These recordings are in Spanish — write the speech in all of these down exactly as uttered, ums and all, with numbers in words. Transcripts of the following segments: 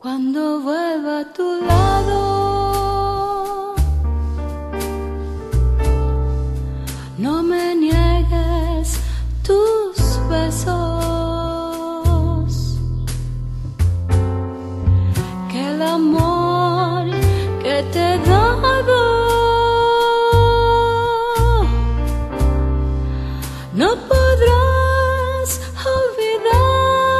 Cuando vuelva a tu lado, no me niegues tus besos, que el amor que te he dado no podrás olvidar.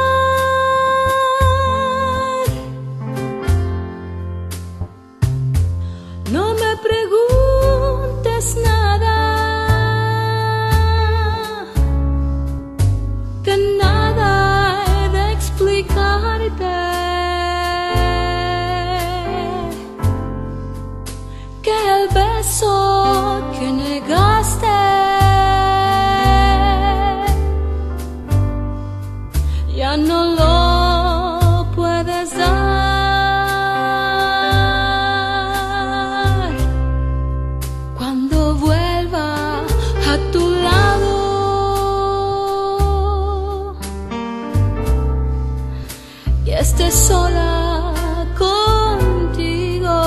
No me preguntes nada, que nada he de explicarte, que el beso que negaste ya no lo puedes dar. Cuando vuelva a tu lado, y esté sola contigo,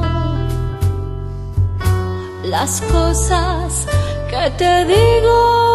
las cosas que te digo